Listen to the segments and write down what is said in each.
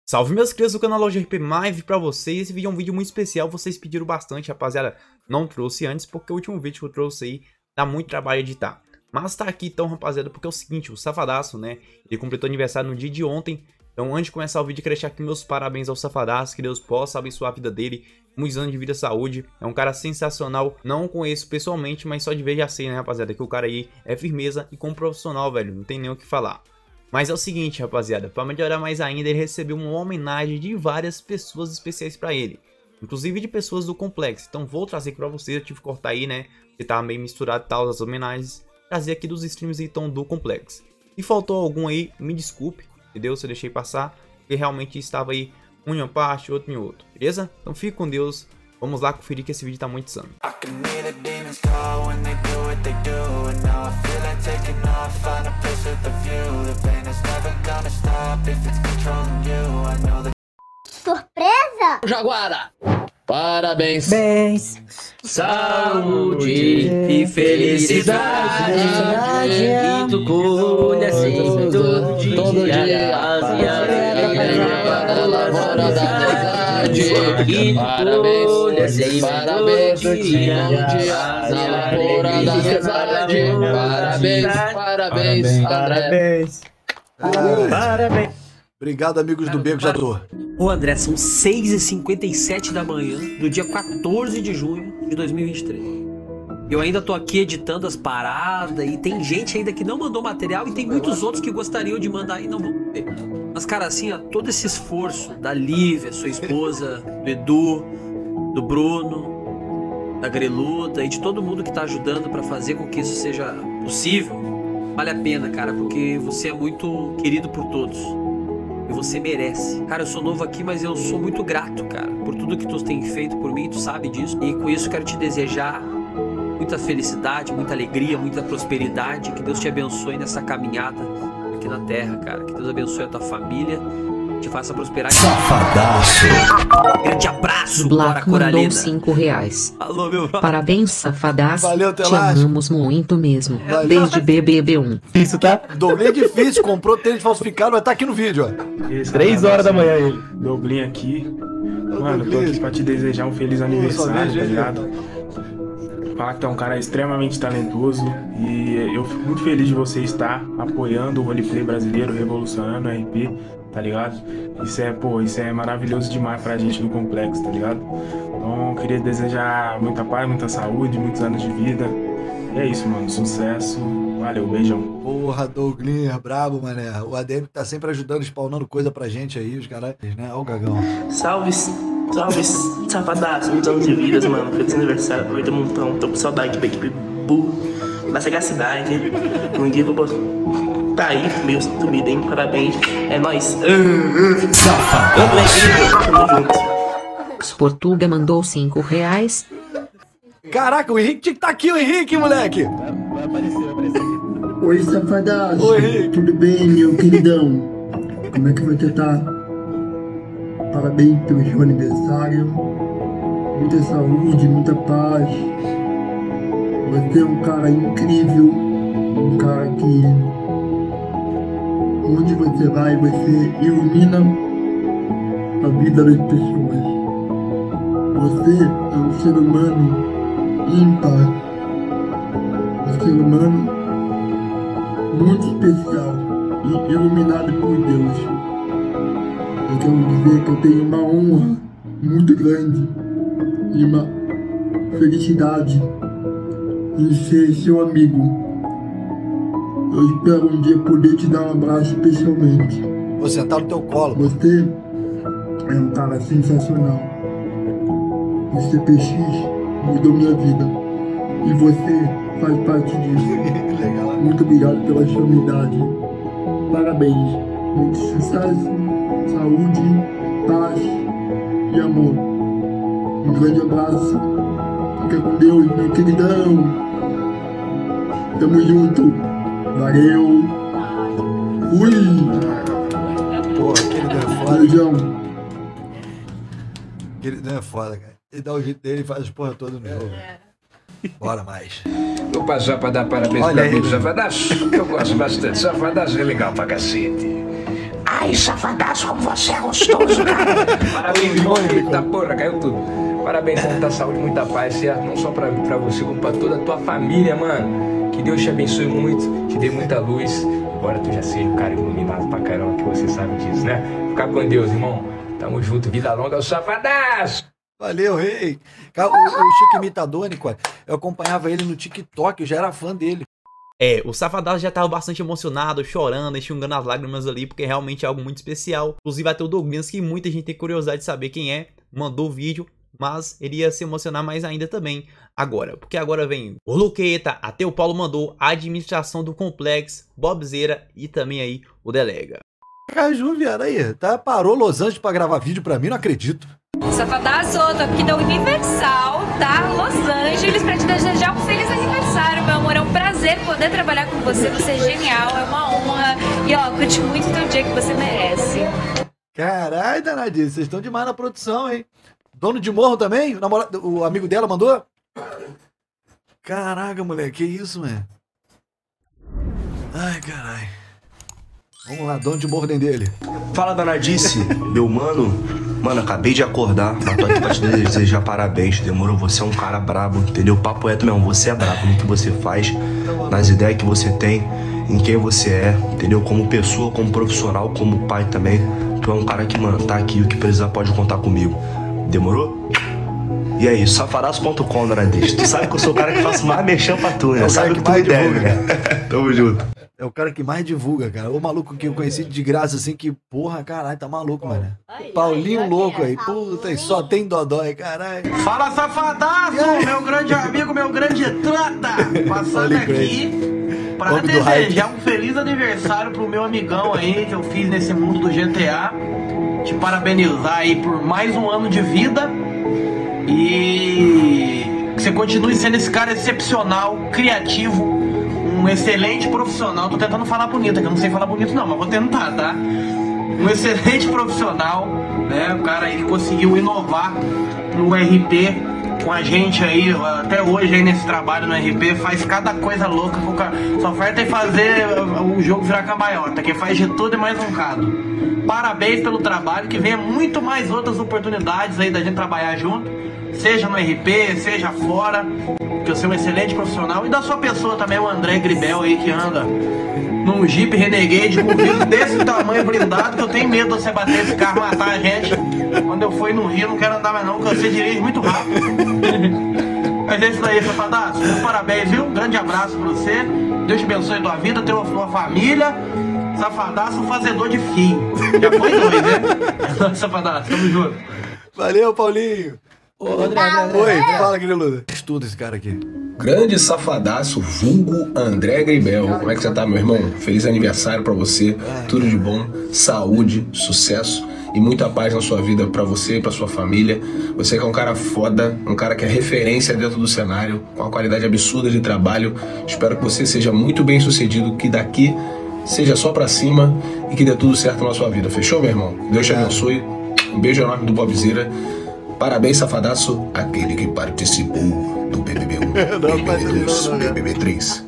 Salve meus crianças do canal Loja RP Live pra vocês. Esse vídeo é um vídeo muito especial, vocês pediram bastante, rapaziada. Não trouxe antes porque o último vídeo que eu trouxe aí dá muito trabalho editar. Mas tá aqui então, rapaziada, porque é o seguinte, o Safadaço, né, ele completou aniversário no dia de ontem. Então antes de começar o vídeo, quero deixar aqui meus parabéns ao Safadaço, que Deus possa abençoar a vida dele, muitos anos de vida e saúde. É um cara sensacional, não o conheço pessoalmente, mas só de ver já sei, né, rapaziada, que o cara aí é firmeza e como profissional, velho, não tem nem o que falar. Mas é o seguinte, rapaziada, para melhorar mais ainda, ele recebeu uma homenagem de várias pessoas especiais para ele, inclusive de pessoas do Complexo. Então vou trazer aqui para vocês, eu tive que cortar aí, né, que tava meio misturado e tal, as homenagens, trazer aqui dos streams então do Complexo. Se faltou algum aí, me desculpe, entendeu? Se eu deixei passar, porque realmente estava aí um em uma parte, outro em outro, beleza? Então fique com Deus, vamos lá conferir que esse vídeo tá muito insano. Surpresa? Jaguara! Parabéns! Bens, Saúde e felicidade! e tu colha assim todo dia, paz e alegria para a lavoura da amizade. Parabéns, parabéns, na lavoura da amizade. Parabéns, André. parabéns. Obrigado, amigos do Beco, já tô. Ô André, são 6h57 da manhã do dia 14 de junho de 2023. Eu ainda tô aqui editando as paradas e tem gente ainda que não mandou material e tem muitos outros que gostariam de mandar e não vão ter. Mas cara, assim, ó, todo esse esforço da Lívia, sua esposa, do Edu, do Bruno, da Greluda e de todo mundo que tá ajudando pra fazer com que isso seja possível, vale a pena, cara, porque você é muito querido por todos. E você merece. Cara, eu sou novo aqui, mas eu sou muito grato, cara, por tudo que tu tem feito por mim, tu sabe disso. E com isso quero te desejar muita felicidade, muita alegria, muita prosperidade. Que Deus te abençoe nessa caminhada aqui na terra, cara. Que Deus abençoe a tua família, te faça prosperar. Safadaço. Grande abraço, Bora Black mandou Coralina. R$5. Alô, meu brother. Parabéns, Safadaço. Valeu, Te Telásio. amamos muito mesmo. Valeu. Desde BBB1. Isso tá Douglinho é difícil, comprou tênis falsificado, vai estar aqui no vídeo, ó. 3 horas da manhã ele. Douglinho aqui. Mano, eu tô aqui pra te desejar um feliz aniversário, tá ligado? Falar que tu é um cara extremamente talentoso e eu fico muito feliz de você estar apoiando o roleplay brasileiro, revolucionando o RP, tá ligado? Isso é maravilhoso demais pra gente no Complexo, tá ligado? Então, eu queria desejar muita paz, muita saúde, muitos anos de vida. E é isso, mano. Sucesso. Valeu, beijão. Porra, Douglinho, é brabo, mané. O ADM tá sempre ajudando, spawnando coisa pra gente aí, os caras, né? Ó o Gagão. Salve, salve, safadaço, muitos anos de vidas, mano. Feliz aniversário, aproveita um montão. Tô com saudade da equipe Bull, da sagacidade. Um dia eu vou tá aí, meio sumido, hein? Parabéns, é nóis. Tamo junto. Portuga mandou R$5. Caraca, o Henrique tinha que estar aqui, o Henrique, moleque. Vai aparecer. Oi, Safadaço. Oi, Henrique. Tudo bem, meu queridão? Como é que você tá? Parabéns pelo seu aniversário. Muita saúde, muita paz. Você é um cara incrível. Um cara que, onde você vai, você ilumina a vida das pessoas. Você é um ser humano ímpar. Um ser humano muito especial e iluminado por Deus. Eu quero dizer que eu tenho uma honra muito grande e uma felicidade em ser seu amigo. Eu espero um dia poder te dar um abraço especialmente. Vou sentar no teu colo. Você é um cara sensacional. O CPX mudou minha vida e você faz parte disso. Legal. Muito obrigado pela sua humildade. Parabéns. Muito sucesso, saúde, paz e amor. Um grande abraço. Fica com Deus, meu queridão. Tamo junto. Valeu. Fui. Porra, aquele não é foda. Beijão. Aquele não é foda, cara. Ele dá o jeito dele e faz as porra toda no jogo. Bora mais. Vou passar pra dar parabéns Olha pro aí. amigo Safadaço. Eu gosto bastante. Safadaço é legal pra cacete. Ai, safadaço, como você é gostoso, cara. Parabéns, irmão. Eita porra, caiu tudo. Parabéns, muita saúde, muita paz, certo? Não só pra você, como pra toda a tua família, mano. Que Deus te abençoe muito, te dê muita luz. Embora tu já seja um cara iluminado pra caramba, que você sabe disso, né? Fica com Deus, irmão. Tamo junto, vida longa, o safadaço. Valeu, rei. Cara, o Chico Imitador, Nicole, eu acompanhava ele no TikTok, eu já era fã dele. O Safadaço já tava bastante emocionado, chorando, enxugando as lágrimas ali, porque realmente é algo muito especial. Inclusive até o Douglas, que muita gente tem curiosidade de saber quem é, mandou o vídeo, mas ele ia se emocionar mais ainda também agora. Porque agora vem o Luqueta, até o Paulo mandou, a administração do Complexo, Bobzeira e também aí o Delega. Caju, viado, aí, tá? Parou Los Angeles pra gravar vídeo pra mim, não acredito. Safadaço, tô aqui da Universal, tá? Los Angeles, pra te desejar um feliz aniversário, meu amor. É um prazer poder trabalhar com você, você é genial, é uma honra. E ó, curte muito o teu dia que você merece. Caralho, danadinho, vocês estão demais na produção, hein? Dono de morro também? O amigo dela mandou? Caraca, moleque, que isso, mano? Ai, caralho. Vamos lá, dono de morro dentro dele. Fala, danadice, meu mano. Mano, acabei de acordar, mas tô aqui pra te desejar parabéns, demorou? Você é um cara brabo, entendeu? O papo é mesmo, você é brabo no que você faz, nas ideias que você tem, em quem você é, entendeu? Como pessoa, como profissional, como pai também. Tu é um cara que, mano, tá aqui, o que precisar pode contar comigo. Demorou? E é isso, safadaço.com, danadice. Tu sabe que eu sou o cara que faço mais mexão pra tu, né? É Sabe o que tu deve, né? Tamo junto. É o cara que mais divulga, cara. O maluco que eu conheci de graça, assim, que porra, caralho, tá maluco, mano. Paulinho louco aí, puta, só tem dodói, caralho. Fala, safadaço, meu grande amigo, meu grande trata. Passando aqui pra desejar um feliz aniversário pro meu amigão aí, que eu fiz nesse mundo do GTA. Te parabenizar aí por mais um ano de vida. E que você continue sendo esse cara excepcional, criativo, um excelente profissional. Tô tentando falar bonito, que eu não sei falar bonito não, mas vou tentar, tá? Um excelente profissional, né? O cara aí que conseguiu inovar no RP com a gente aí, até hoje aí nesse trabalho no RP, faz cada coisa louca. Só falta é fazer o jogo virar cambaiota, que faz de tudo e mais um bocado. Parabéns pelo trabalho, que venha muito mais outras oportunidades aí da gente trabalhar junto, seja no RP, seja fora, que eu sou um excelente profissional. E da sua pessoa também, o André Gribel aí, que anda num Jeep Renegade com um vidro desse tamanho blindado, que eu tenho medo de você bater esse carro, matar a gente. Quando eu for no Rio, não quero andar mais não, porque você dirige muito rápido. Mas é isso aí, Safadaço. Parabéns, viu? Um grande abraço pra você. Deus te abençoe a tua vida, tua família. Safadaço, fazedor de fio. Já foi dois, né? Safadaço, tamo junto. Valeu, Paulinho. Ô, André. Oi, fala, querido. Estuda esse cara aqui. Grande Safadaço, vulgo André Gribel. Como é que você tá, meu irmão? Feliz aniversário pra você. Tudo de bom, saúde, sucesso e muita paz na sua vida pra você e pra sua família. Você que é um cara foda, um cara que é referência dentro do cenário, com uma qualidade absurda de trabalho. Espero que você seja muito bem sucedido, que daqui seja só pra cima e que dê tudo certo na sua vida. Fechou, meu irmão? Deus te abençoe. Um beijo enorme do Bobzeira. Parabéns, Safadaço, aquele que participou do BBB1, BBB2, BBB3.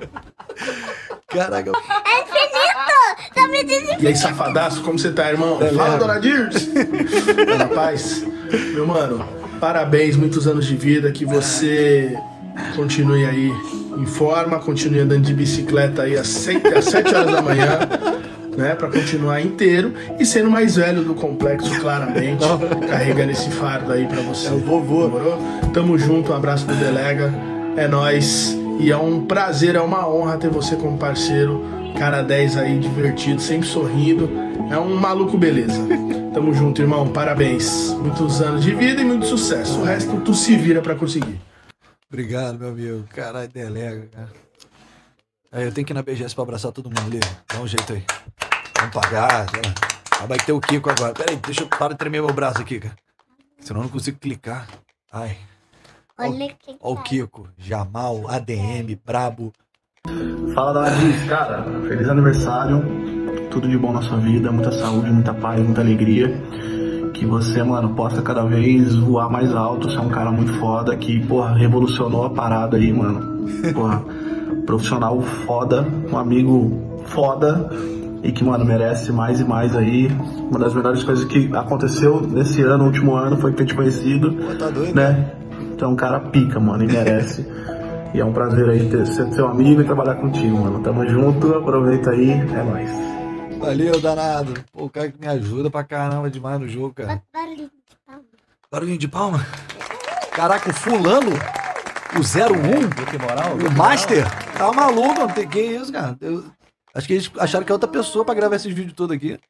Caraca. É infinito! Tá me dizendo. E aí, Safadaço, como você tá, irmão? Fala, dona Dirce. Tá na paz? Meu mano, parabéns, muitos anos de vida, que você continue aí em forma, continue andando de bicicleta aí às 7 horas da manhã, né, pra continuar inteiro e sendo mais velho do complexo, claramente, carregando esse fardo aí pra você. É o vovô. Demorou? Tamo junto, um abraço do Delega, é nóis, e é um prazer, é uma honra ter você como parceiro, cara 10 aí, divertido, sempre sorrindo, é um maluco beleza. Tamo junto, irmão, parabéns, muitos anos de vida e muito sucesso, o resto tu se vira pra conseguir. Obrigado, meu amigo. Caralho, Delega, cara. Aí, eu tenho que ir na BGS pra abraçar todo mundo ali. Dá um jeito aí. Vamos pagar, sei lá. Ah, vai ter o Kiko agora. Pera aí, deixa eu parar de tremer meu braço aqui, cara. Senão eu não consigo clicar. Ai. Olha o Kiko, Jamal, ADM, brabo. Fala, Davi, cara. Feliz aniversário. Tudo de bom na sua vida. Muita saúde, muita paz, muita alegria. Que você, mano, possa cada vez voar mais alto. Você é um cara muito foda que, porra, revolucionou a parada aí, mano. Porra, profissional foda, um amigo foda. e que, mano, merece mais e mais aí. Uma das melhores coisas que aconteceu nesse ano, último ano, foi ter te conhecido, né? Então, um cara pica, mano, e merece. E é um prazer aí ser seu amigo e trabalhar contigo, mano. Tamo junto, aproveita aí, é nóis. Valeu, danado. Pô, o cara que me ajuda pra caramba demais no jogo, cara. Barulhinho de palma. Barulhinho de palma? Caraca, o fulano, o 01, o Master, tá maluco, não tem que isso, cara. Acho que eles acharam que é outra pessoa pra gravar esses vídeos todos aqui.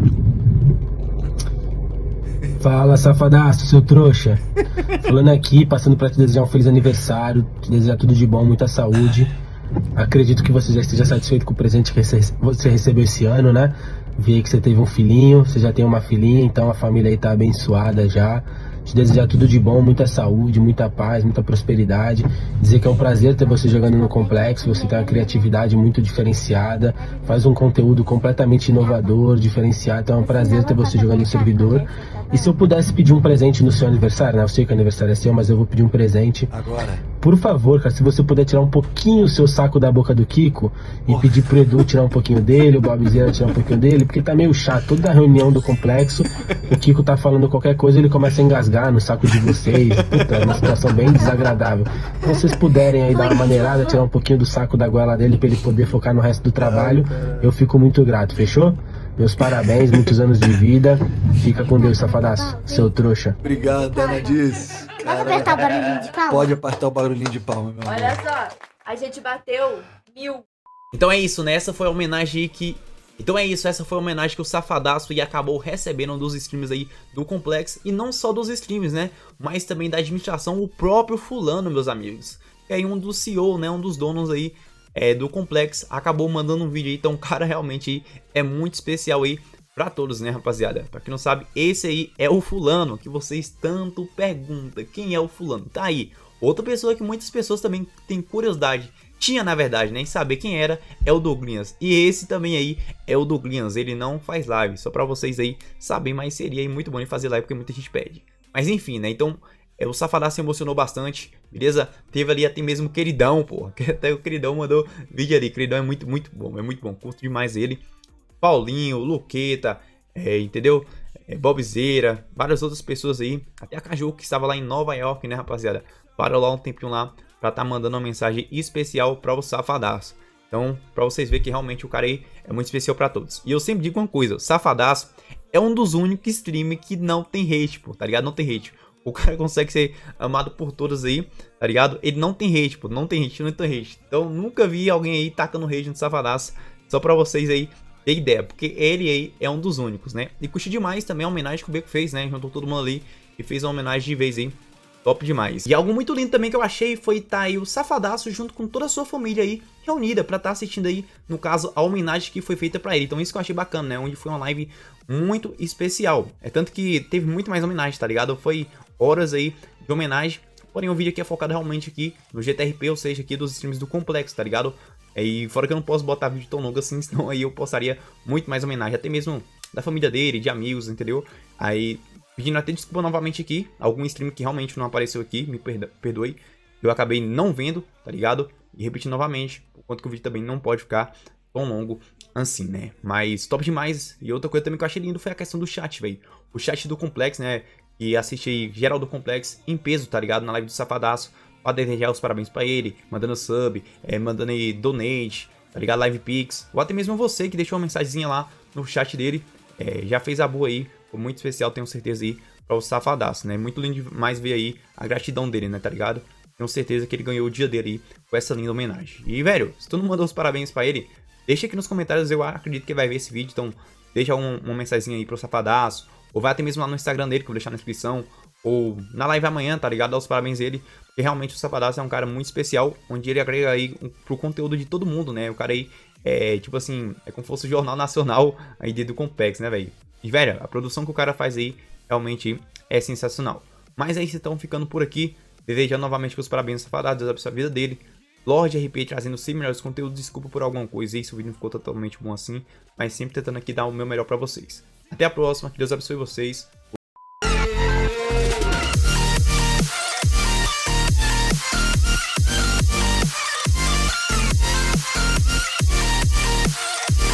Fala, safadaço, seu trouxa. Falando aqui, passando pra te desejar um feliz aniversário, te desejar tudo de bom, muita saúde. Acredito que você já esteja satisfeito com o presente que você recebeu esse ano, né? Vi aí que você teve um filhinho, você já tem uma filhinha, então a família aí tá abençoada já. Te desejar tudo de bom, muita saúde, muita paz, muita prosperidade. Dizer que é um prazer ter você jogando no Complexo, você tem uma criatividade muito diferenciada, faz um conteúdo completamente inovador, diferenciado, então é um prazer ter você jogando no servidor. E se eu pudesse pedir um presente no seu aniversário, né? Eu sei que o aniversário é seu, mas eu vou pedir um presente. Agora. Por favor, cara, se você puder tirar um pouquinho o seu saco da boca do Kiko e pedir pro Edu tirar um pouquinho dele, o Bobzeira tirar um pouquinho dele, porque tá meio chato. Toda reunião do Complexo, o Kiko tá falando qualquer coisa, ele começa a engasgar no saco de vocês. Puta, é uma situação bem desagradável. Se vocês puderem aí dar uma maneirada, tirar um pouquinho do saco da goela dele pra ele poder focar no resto do trabalho, eu fico muito grato, fechou? Meus parabéns, muitos anos de vida. Fica com Deus, safadaço, seu trouxa. Obrigado, danadice. Pode apertar o barulhinho de palma? Pode apertar o barulhinho de palma, meu amor. Olha só, a gente bateu 1000. Então é isso, né? Essa foi a homenagem que... Então é isso, essa foi a homenagem que o Safadaço e acabou recebendo dos streams aí do Complexo. E não só dos streams, né? Mas também da administração, o próprio fulano, meus amigos. E aí um dos CEO, né? Um dos donos aí do Complexo acabou mandando um vídeo aí. Então o cara realmente aí é muito especial aí pra todos, né, rapaziada? Pra quem não sabe, esse aí é o fulano que vocês tanto perguntam. Quem é o fulano? Tá aí. Outra pessoa que muitas pessoas também têm curiosidade. Tinha, na verdade, né, em saber quem era, é o Douglinhas. E esse também aí é o Douglinhas. Ele não faz live, só pra vocês aí saberem, mas seria aí muito bom de fazer live, porque muita gente pede. Mas enfim, né, então... o Safadaço se emocionou bastante, beleza? Teve ali até mesmo o Queridão, pô. Até o Queridão mandou vídeo ali. Queridão é muito bom, curto demais ele. Paulinho, Luqueta, entendeu? Bobzeira, várias outras pessoas aí. Até a Caju, que estava lá em Nova York, né, rapaziada? Parou lá um tempinho lá pra tá mandando uma mensagem especial pra o Safadaço. Então, pra vocês verem que realmente o cara aí é muito especial pra todos. E eu sempre digo uma coisa, o Safadaço é um dos únicos streamers que não tem hate, pô, tá ligado? Não tem hate. O cara consegue ser amado por todos aí, tá ligado? Ele não tem hate, pô, não tem hate. Então, nunca vi alguém aí tacando hate no Safadaço. Só pra vocês aí ter ideia, porque ele aí é um dos únicos, né? E curti demais também a homenagem que o Beco fez, né? Juntou todo mundo ali e fez uma homenagem de vez aí. Top demais. E algo muito lindo também que eu achei foi tá aí o Safadaço junto com toda a sua família aí reunida pra estar assistindo aí, no caso, a homenagem que foi feita pra ele. Então isso que eu achei bacana, né? Onde foi uma live muito especial. É tanto que teve muito mais homenagem, tá ligado? Foi horas aí de homenagem. Porém o vídeo aqui é focado realmente aqui no GTRP, ou seja, aqui dos streams do Complexo, tá ligado? E fora que eu não posso botar vídeo tão longo assim, senão aí eu postaria muito mais homenagem. Até mesmo da família dele, de amigos, entendeu? Aí... pedindo até desculpa novamente aqui, algum stream que realmente não apareceu aqui, me perdoe. Eu acabei não vendo, tá ligado? E repetindo novamente, por conta que o vídeo também não pode ficar tão longo assim, né? Mas top demais. E outra coisa também que eu achei lindo foi a questão do chat, velho. O chat do Complexo, né? E assiste aí geral do Complexo em peso, tá ligado? Na live do Safadaço, pra desejar os parabéns pra ele, mandando sub, mandando aí donate, tá ligado? Live Pix. Ou até mesmo você que deixou uma mensagenzinha lá no chat dele, já fez a boa aí. Muito especial, tenho certeza aí, pra o Safadaço, né? Muito lindo demais ver aí a gratidão dele, né, tá ligado? Tenho certeza que ele ganhou o dia dele aí com essa linda homenagem. E, velho, se tu não mandou os parabéns pra ele, deixa aqui nos comentários, eu acredito que vai ver esse vídeo, então deixa uma mensaginha aí pro Safadaço, ou vai até mesmo lá no Instagram dele, que eu vou deixar na descrição, ou na live amanhã, tá ligado? Dá os parabéns a ele, porque realmente o Safadaço é um cara muito especial, onde ele agrega aí pro conteúdo de todo mundo, né? O cara aí tipo assim, é como se fosse o Jornal Nacional aí dentro do Complexo, né, velho? E, velho, a produção que o cara faz aí realmente é sensacional. Mas aí, vocês estão ficando por aqui. Desejando novamente os parabéns ao Safadaço, Deus abençoe a vida dele. Lorde RP trazendo sempre melhores conteúdos. Desculpa por alguma coisa, isso o vídeo não ficou totalmente bom assim. Mas sempre tentando aqui dar o meu melhor pra vocês. Até a próxima, que Deus abençoe vocês.